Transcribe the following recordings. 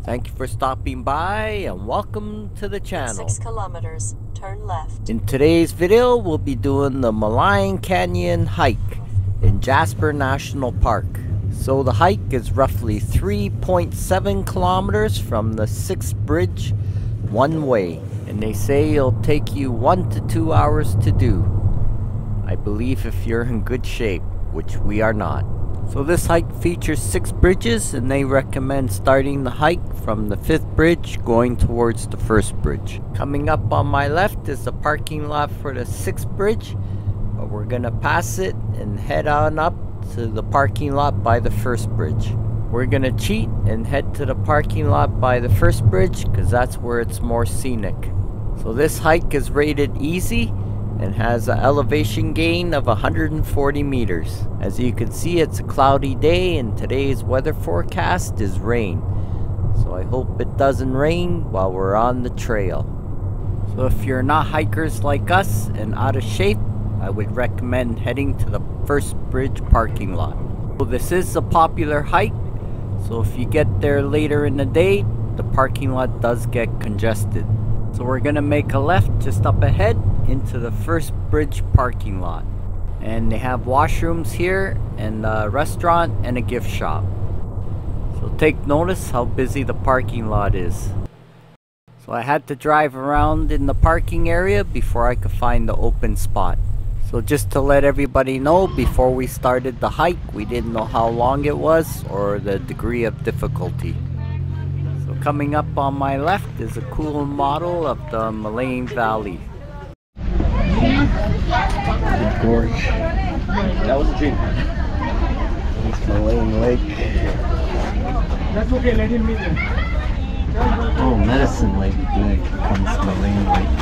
Thank you for stopping by and welcome to the channel. 6 kilometers, turn left. In today's video, we'll be doing the Maligne Canyon hike in Jasper National Park. So the hike is roughly 3.7 kilometers from the 6th bridge one way. And they say it'll take you 1 to 2 hours to do. I believe if you're in good shape, which we are not. So this hike features 6 bridges, and they recommend starting the hike from the 5th bridge going towards the 1st bridge. Coming up on my left is the parking lot for the 6th bridge, but we're gonna pass it and head on up to the parking lot by the 1st bridge. We're gonna cheat and head to the parking lot by the 1st bridge because that's where it's more scenic. So this hike is rated easy and has an elevation gain of 140 meters. As you can see, it's a cloudy day and today's weather forecast is rain. So I hope it doesn't rain while we're on the trail. So if you're not hikers like us and out of shape, I would recommend heading to the 1st bridge parking lot. So this is a popular hike, so if you get there later in the day, the parking lot does get congested. So we're gonna make a left just up ahead into the 1st bridge parking lot. And they have washrooms here and a restaurant and a gift shop. So take notice how busy the parking lot is. So I had to drive around in the parking area before I could find the open spot. So just to let everybody know, before we started the hike, we didn't know how long it was or the degree of difficulty. So coming up on my left is a cool model of the Maligne Valley. The Gorge. That was a dream. It's Maligne Lake. That's okay, let him meet them. Oh, Medicine Lake becomes Maligne Lake.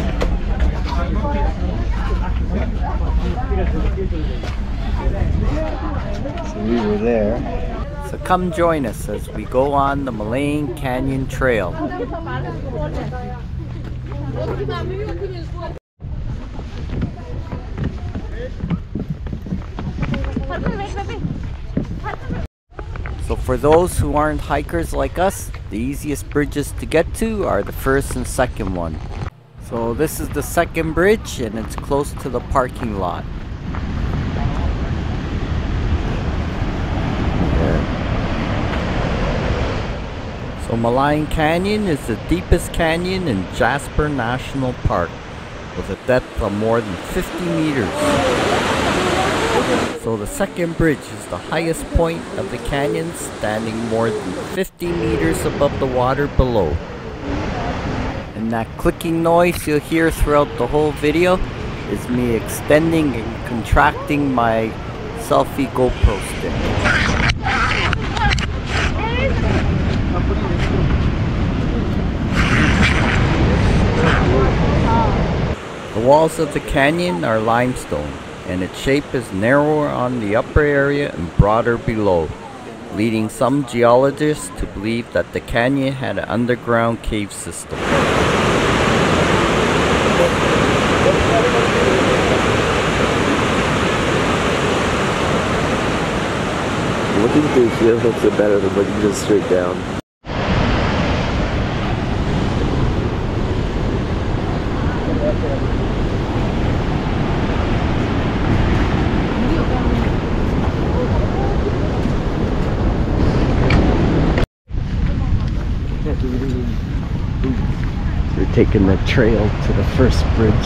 So we were there. So come join us as we go on the Maligne Canyon Trail. So for those who aren't hikers like us, the easiest bridges to get to are the 1st and 2nd one. So this is the 2nd bridge and it's close to the parking lot. So Maligne Canyon is the deepest canyon in Jasper National Park with a depth of more than 50 meters. So the 2nd bridge is the highest point of the canyon, standing more than 50 meters above the water below. And that clicking noise you'll hear throughout the whole video is me extending and contracting my selfie GoPro stick. The walls of the canyon are limestone, and its shape is narrower on the upper area and broader below, leading some geologists to believe that the canyon had an underground cave system. Looking through here looks better than looking just straight down. We're taking the trail to the 1st bridge.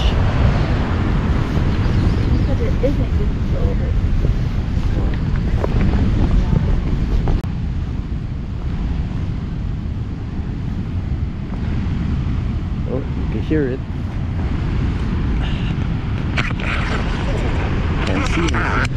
Because it isn't just over. Oh, you can hear it. Can't see anything.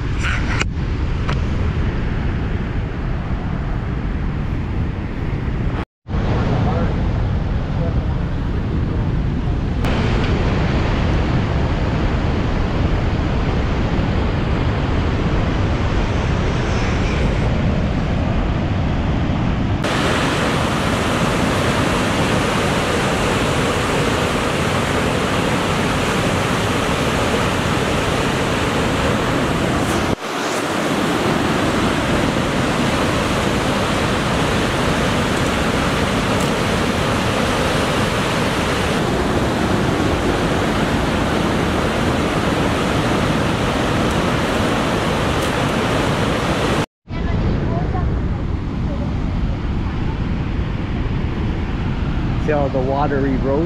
see all the watery roads.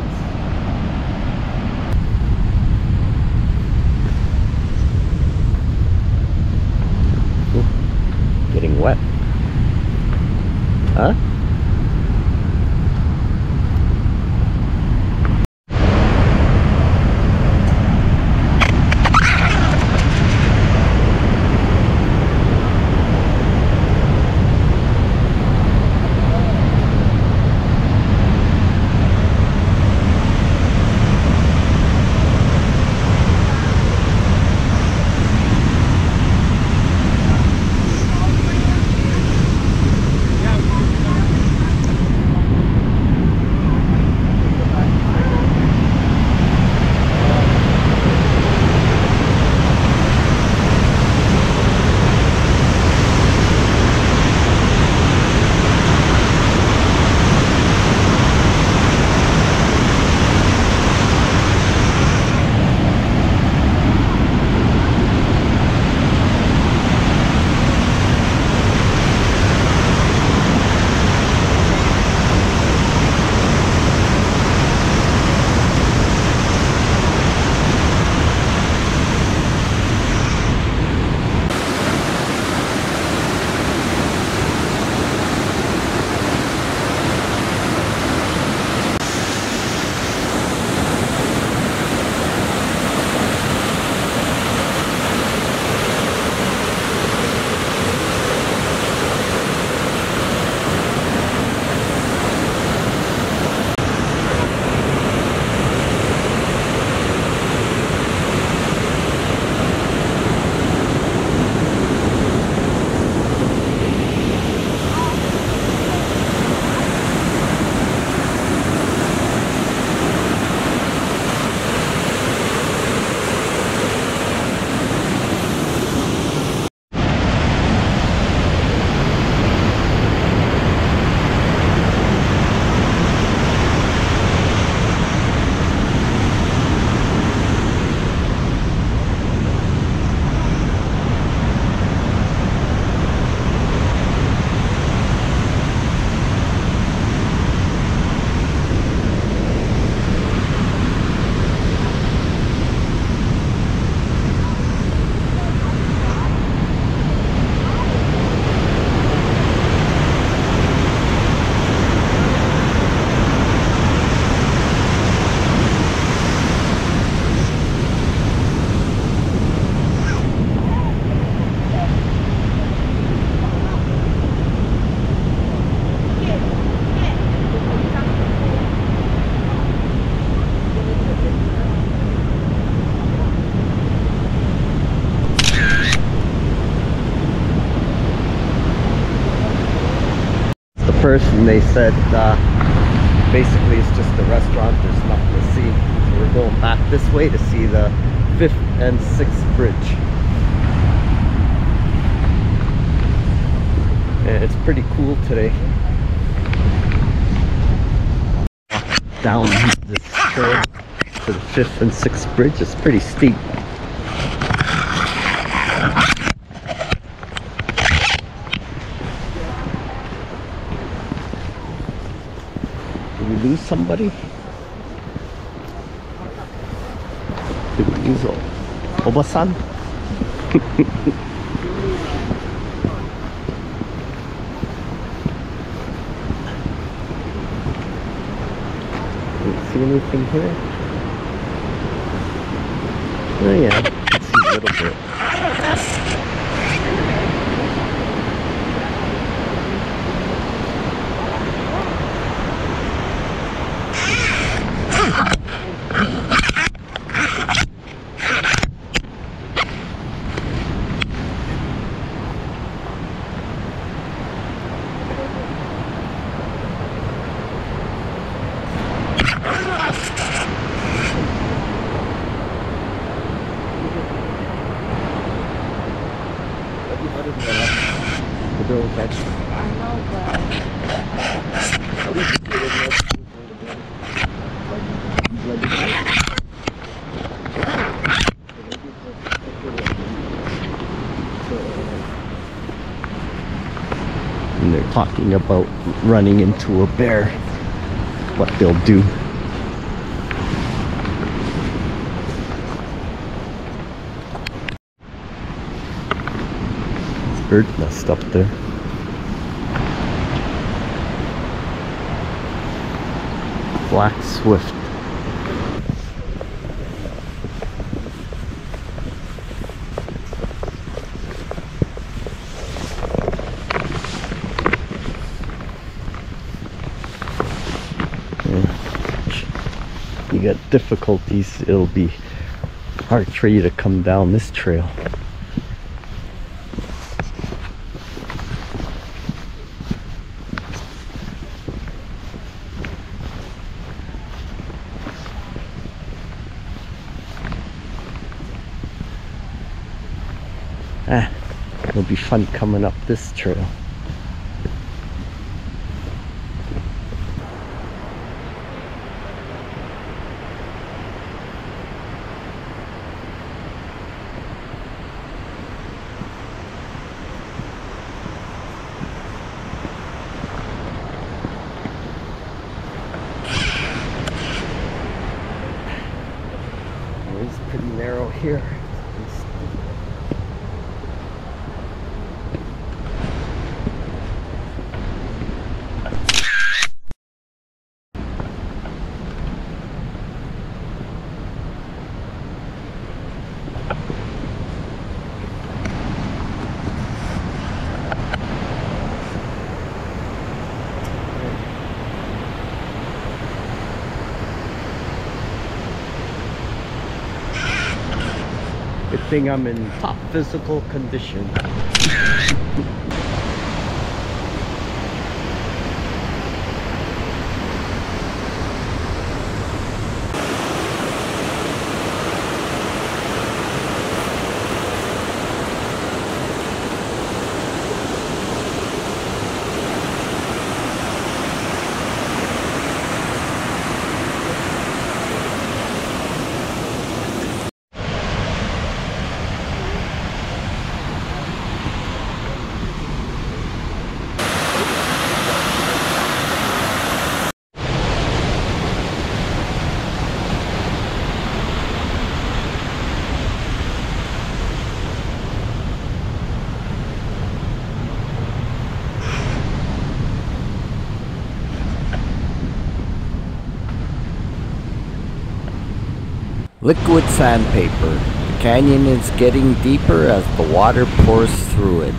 Ooh, getting wet. Huh? First, and they said basically it's just a restaurant, there's nothing to see, so we're going back this way to see the 5th and 6th bridge. And it's pretty cool today. Down this trail to the 5th and 6th bridge, it's pretty steep. Did we lose somebody? Did we lose Obasan? Didn't see anything here. Oh yeah, I can see a little bit. And they're talking about running into a bear. what they'll do. Bird nest up there. Black swift. You get difficulties, it'll be hard for you to come down this trail. It'll be fun coming up this trail. It's pretty narrow here. Good thing I'm in top physical condition. Liquid sandpaper. The canyon is getting deeper as the water pours through it.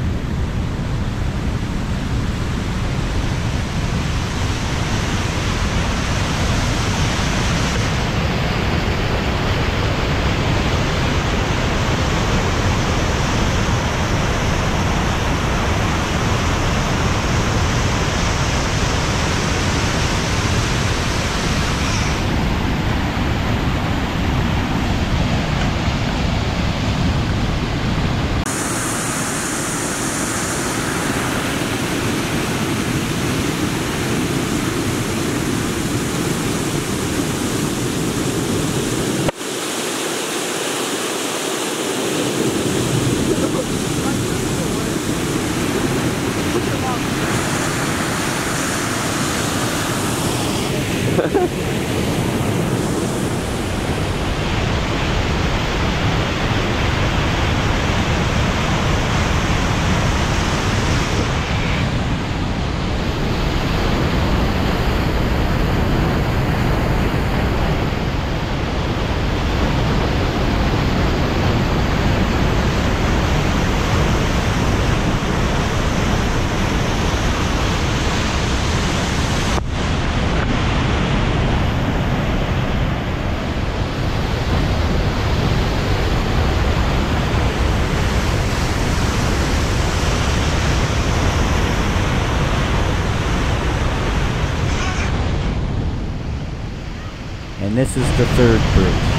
And this is the third bridge.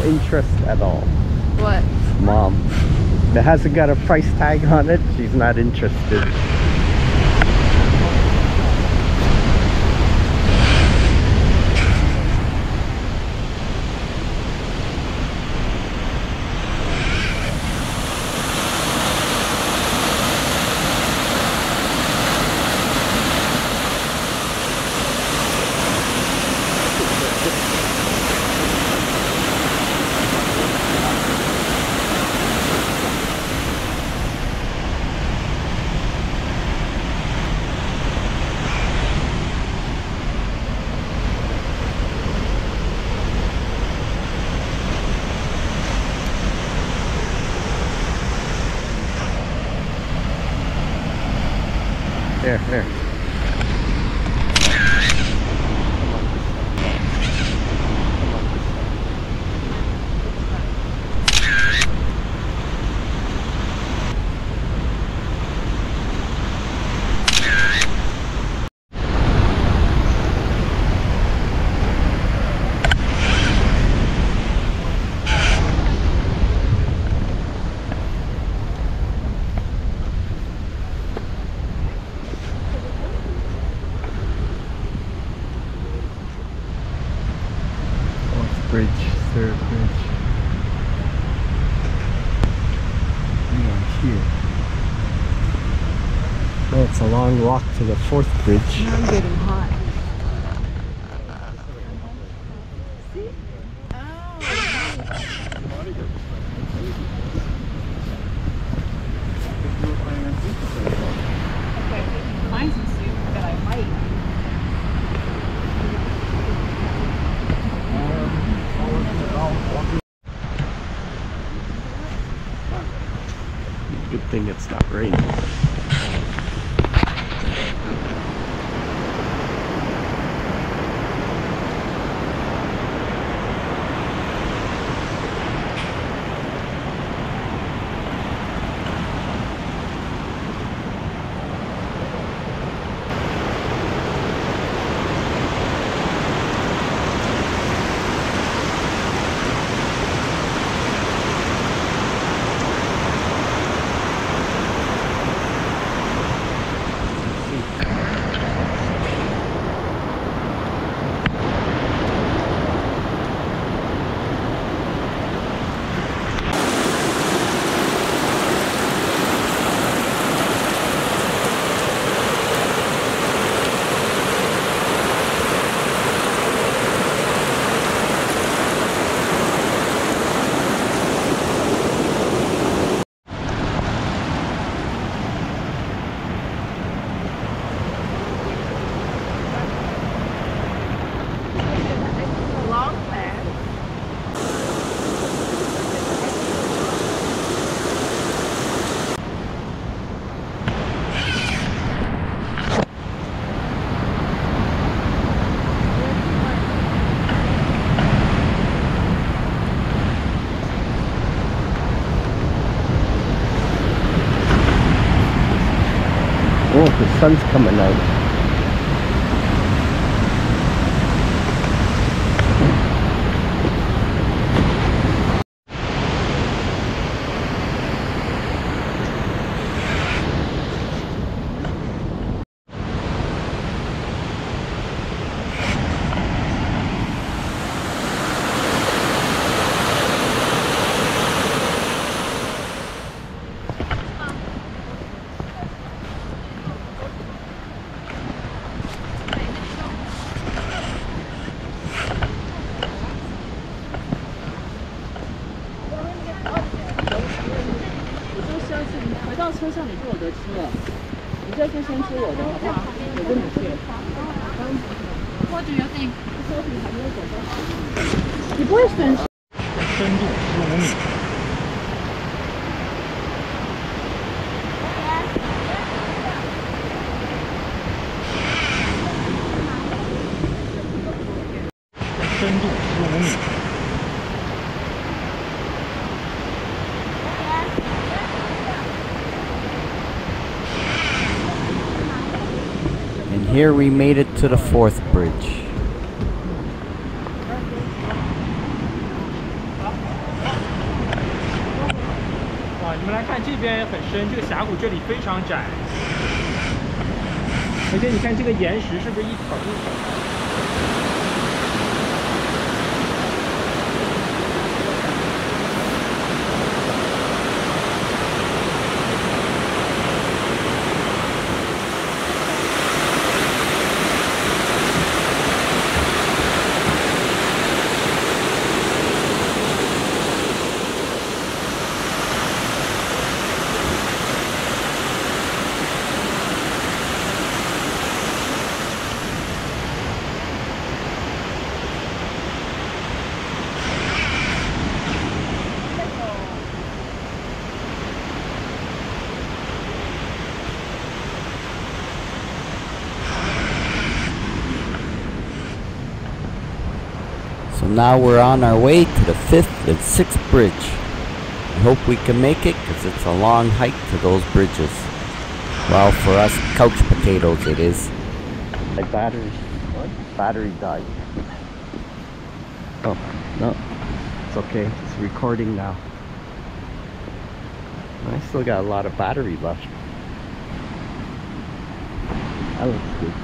interest at all. What? Mom. That hasn't got a price tag on it. She's not interested. Here. Bridge, third bridge. Here. Oh, it's a long walk to the fourth bridge. I'm getting hot. Find some soup that I like. Good thing it's not raining. Oh, the sun's coming out. What do you think? 你不会选？ 深度15米。深度15米。 And here we made it to the fourth bridge. 这边很深，这个峡谷这里非常窄，而且你看这个岩石是不是一层一层的？ So now we're on our way to the 5th and 6th bridge. I hope we can make it because it's a long hike to those bridges. Well, for us couch potatoes it is. My battery died. Oh, no. It's okay. It's recording now. I still got a lot of battery left. That looks good.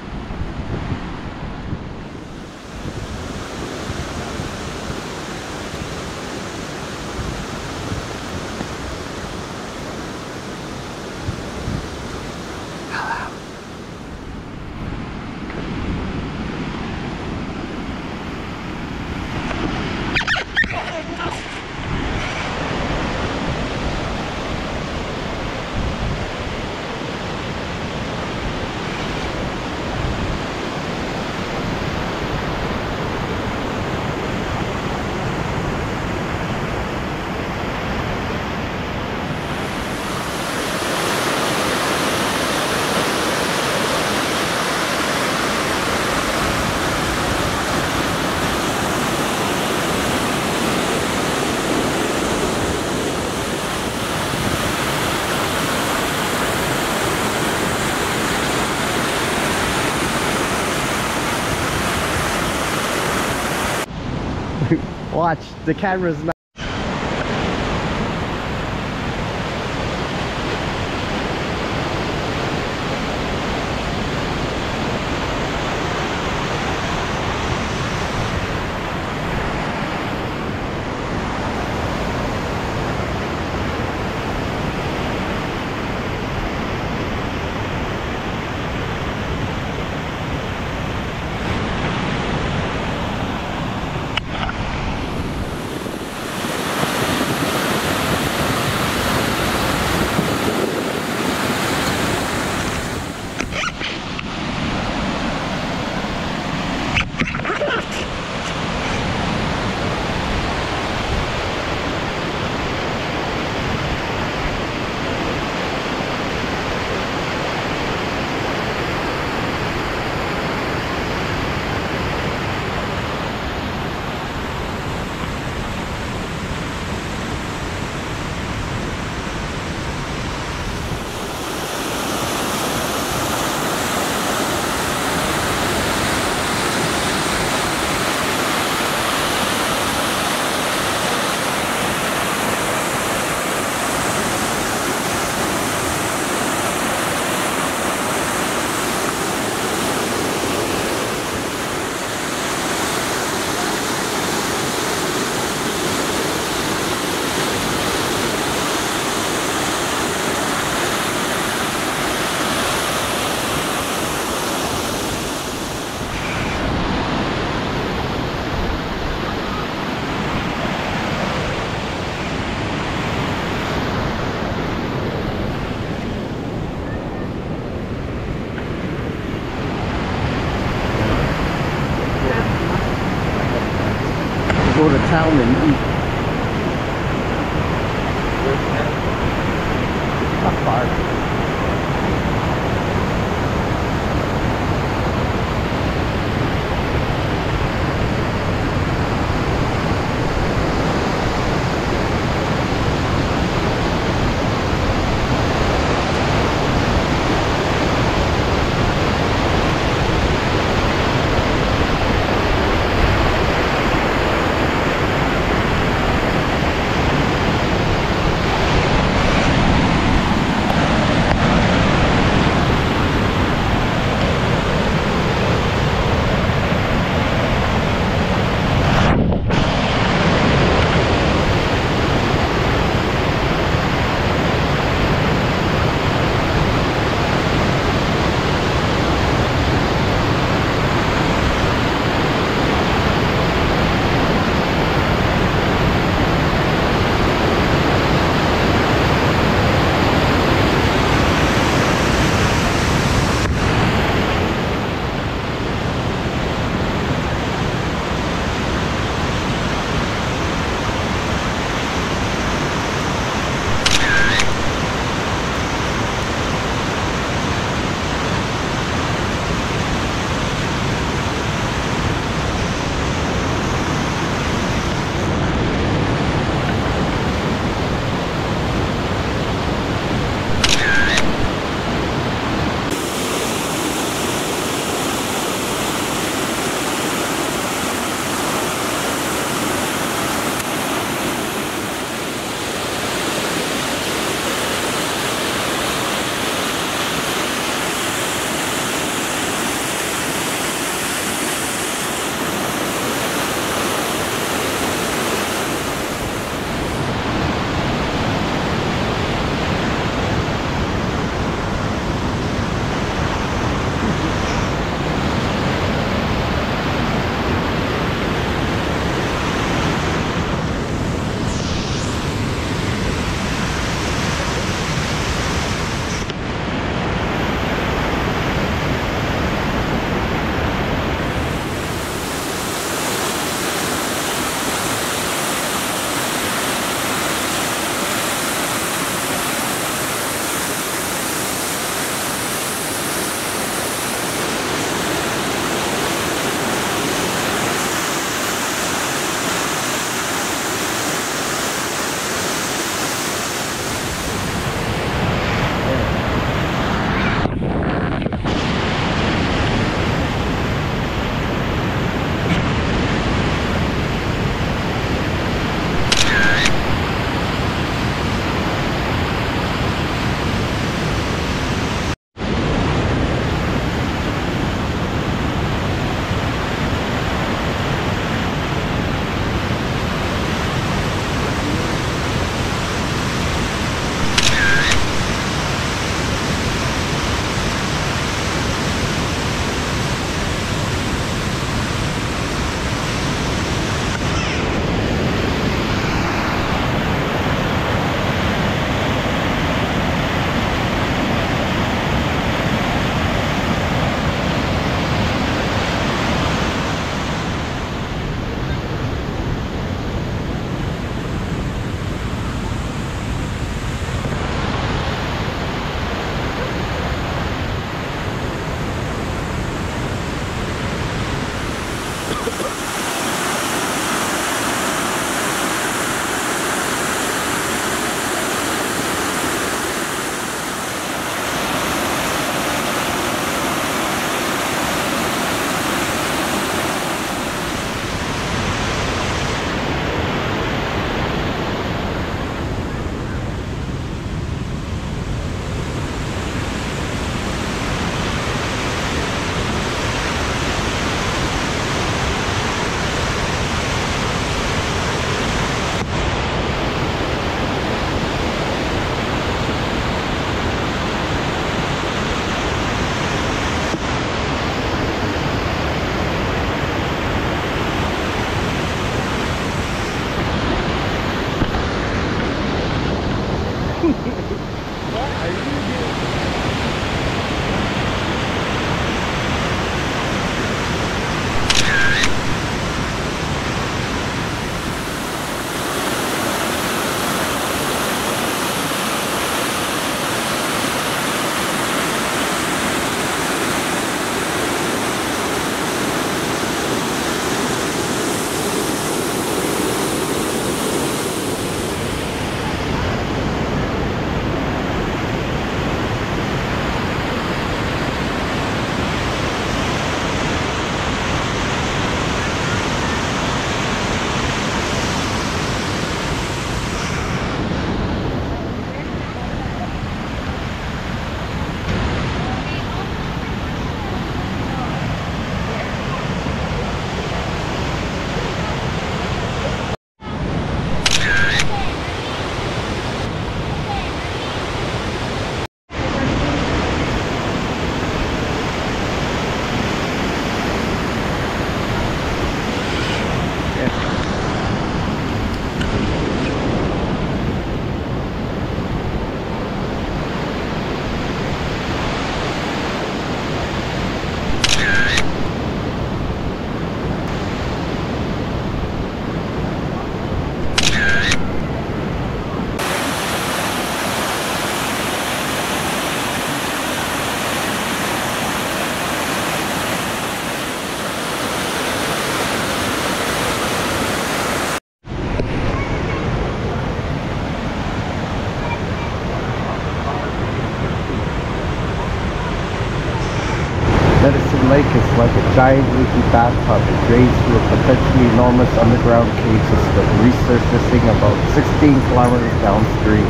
Watch, the camera's not. Go to town and eat. Not far. Medicine Lake is like a giant leaky bathtub. It drains through a potentially enormous underground cave system, resurfacing about 16 kilometers downstream.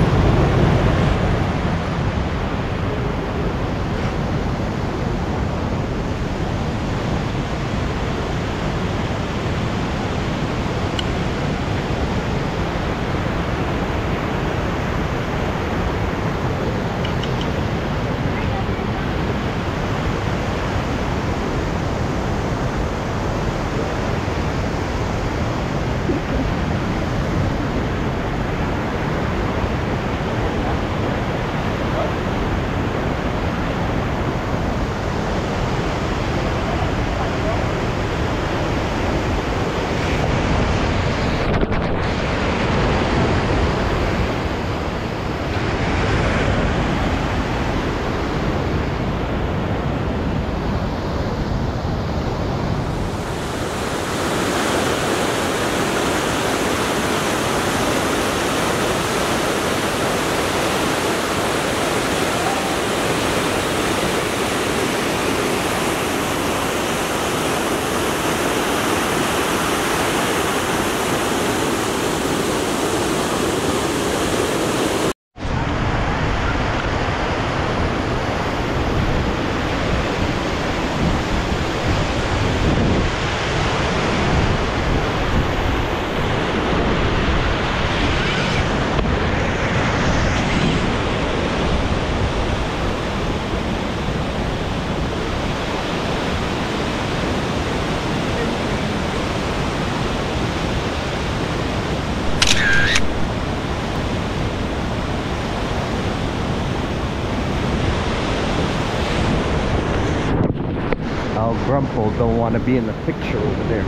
Grumple don't want to be in the picture over there.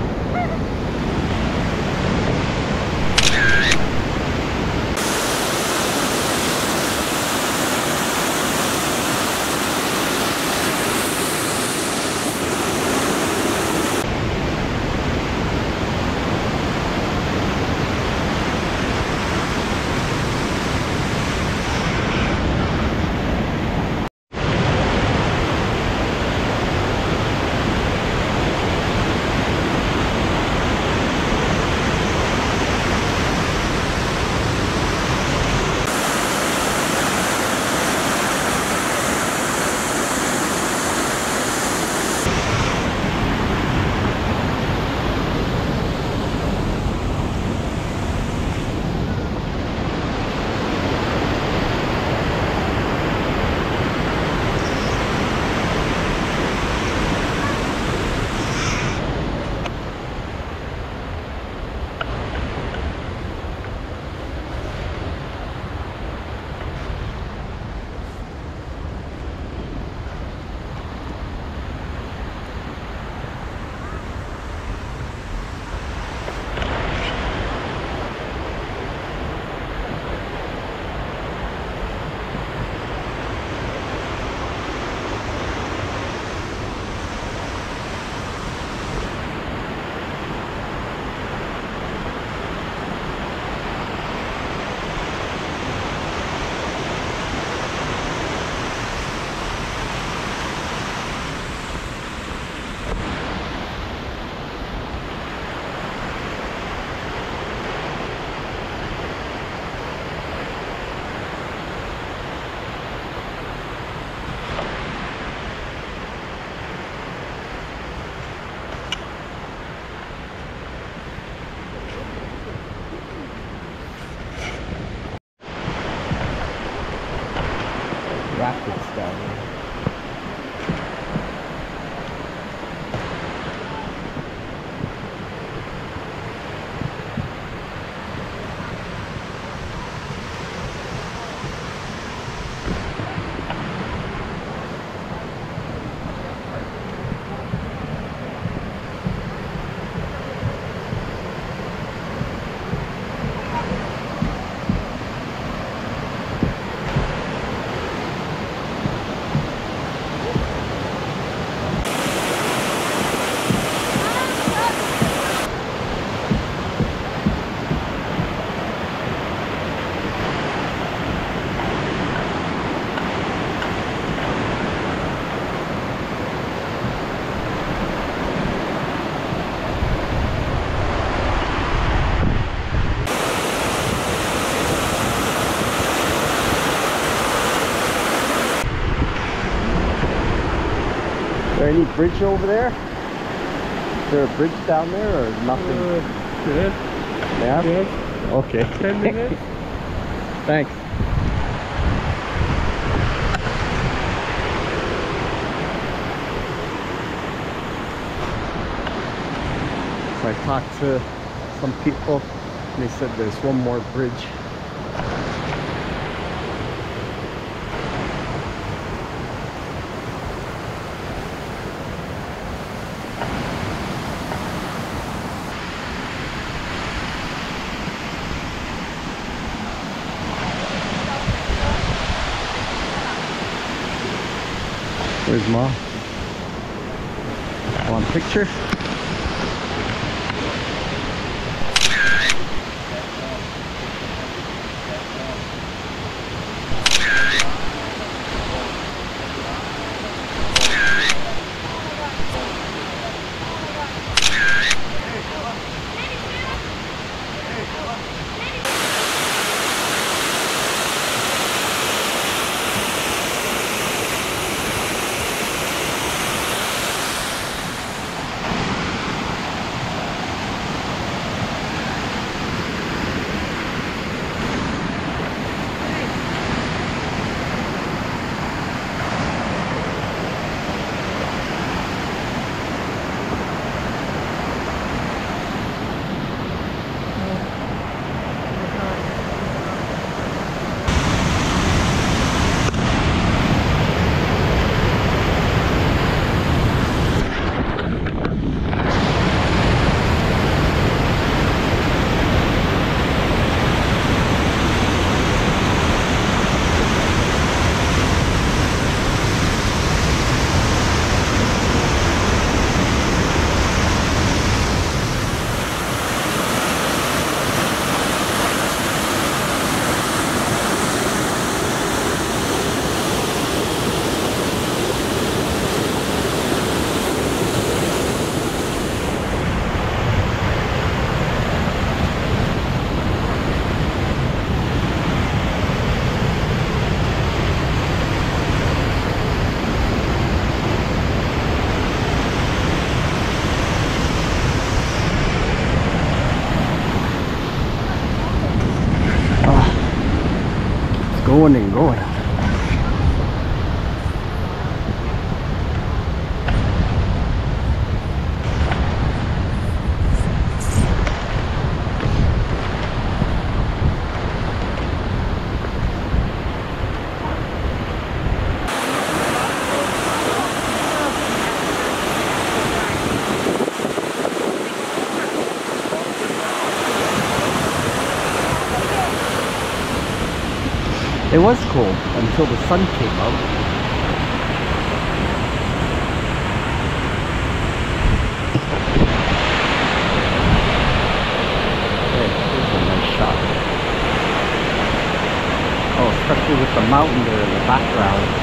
there any bridge over there? Is there a bridge down there or nothing? Good. Yeah? Good. Okay. 10 minutes. Thanks. So I talked to some people and they said there's one more bridge. Where's Mom? Want a picture? Going and going. It was cool until the sun came out. Hey, here's a nice shot. Oh, especially with the mountain there in the background.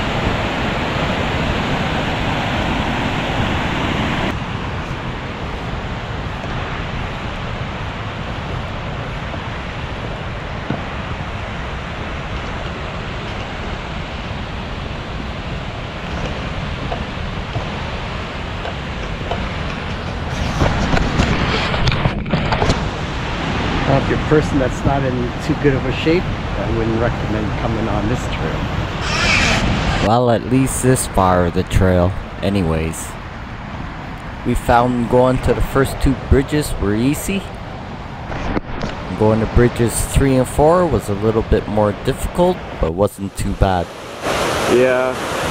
Well, if you're a person that's not in too good of a shape, I wouldn't recommend coming on this trail. Well, at least this far of the trail, anyways. We found going to the first two bridges were easy. Going to bridges 3 and 4 was a little bit more difficult, but wasn't too bad. Yeah.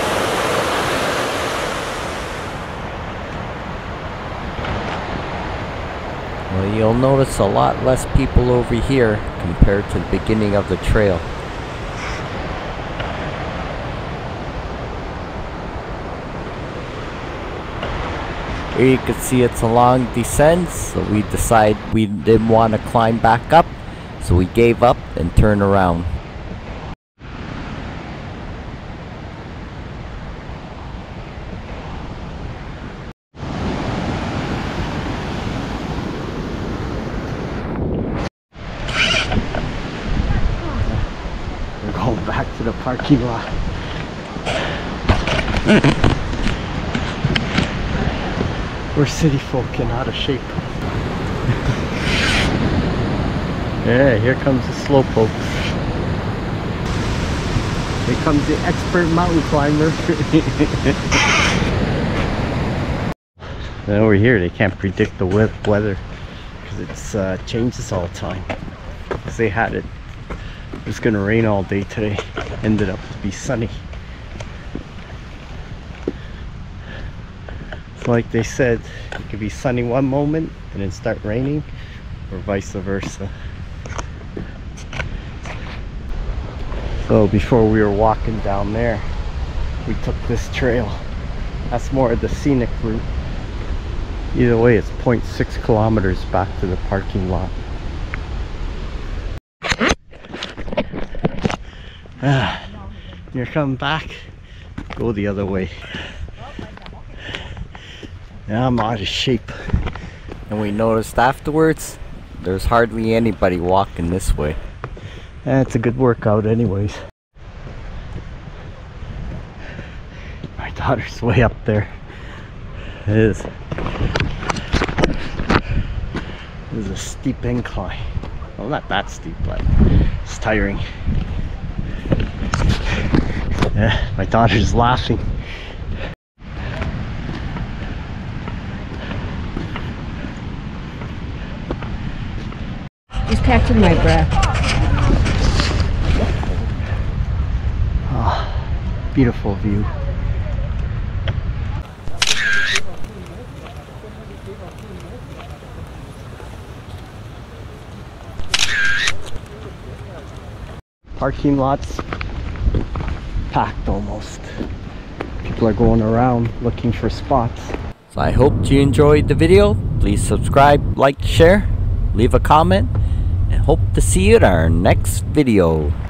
Well, you'll notice a lot less people over here compared to the beginning of the trail. Here you can see it's a long descent, so we decided we didn't want to climb back up, so we gave up and turned around. We're going back to the parking lot. We're city folk and out of shape. Yeah, here comes the slowpokes. Here comes the expert mountain climber. And over here they can't predict the weather because it's changes all the time. Because they had it was gonna rain all day today, ended up to be sunny. It's like they said, it could be sunny one moment and then start raining, or vice versa. So before we were walking down there, we took this trail. That's more of the scenic route. Either way, it's 0.6 kilometers back to the parking lot. You're coming back, go the other way. Now I'm out of shape. And we noticed afterwards, there's hardly anybody walking this way. It's a good workout anyways. My daughter's way up there. It is. This is a steep incline. Well, not that steep, but it's tiring. Yeah, my daughter's laughing. Just catching my breath. Oh, beautiful view. Parking lots packed almost. People are going around looking for spots. So I hope you enjoyed the video. Please subscribe, like, share, leave a comment, and hope to see you in our next video.